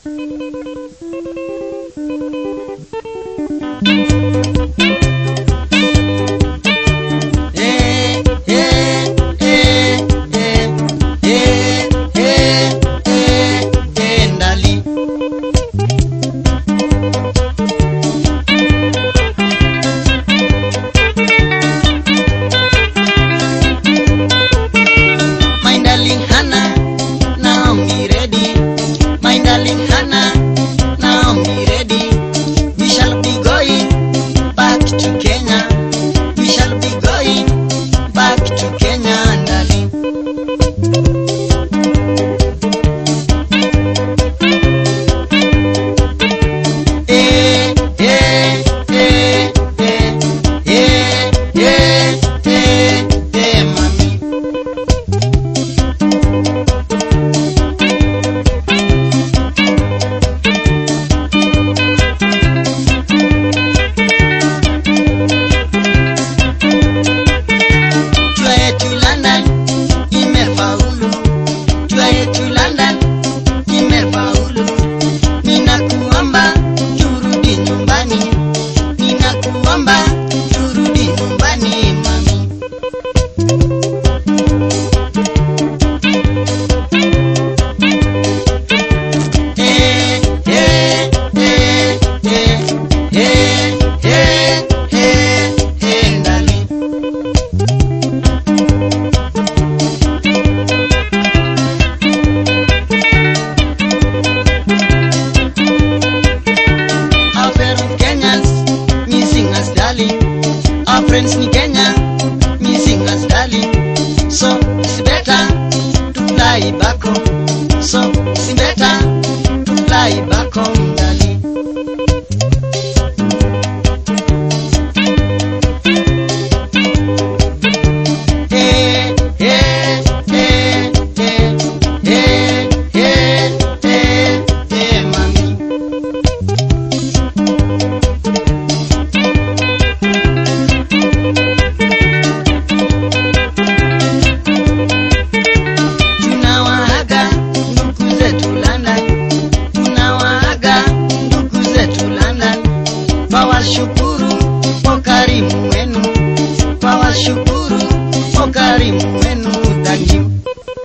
Our friends in Kenya, missing us darling. So it's better to fly back home. So it's better to fly back home, darling. Hey, hey, hey, hey, hey, hey, hey, hey, mommy. Tunawaaga ndugu zetu London, tunawaaga ndugu zetu London. Twawashukuru kwa karimu wenu, twawashukuru kwa karimu wenu, thank you.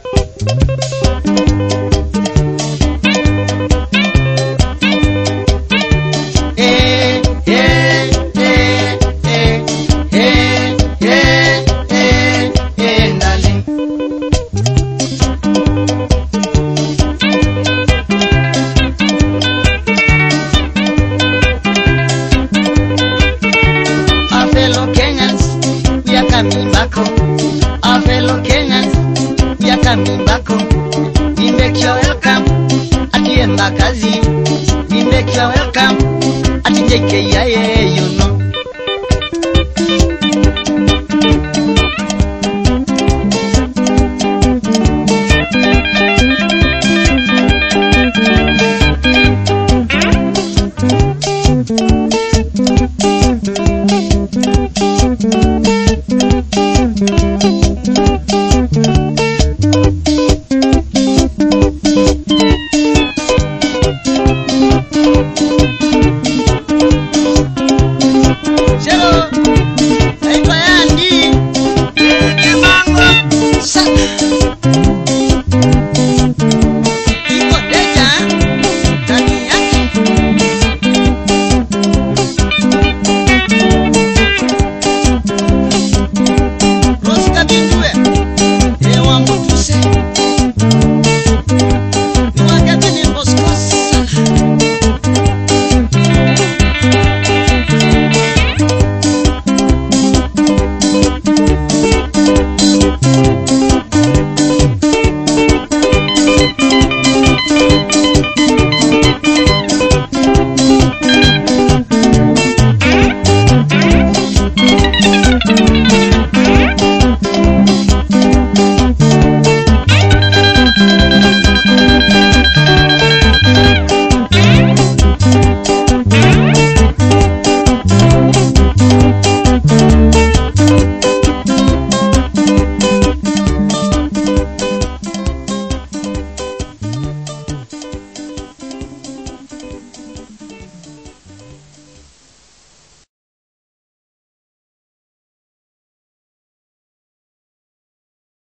Hey, hey, hey, hey, hey, hey, hey, hey, darling. Our fellow Kenyans, we are coming back home. Our fellow Kenyans, we are coming back home. We make you welcome at Embakazi. We make you welcome at JKIA.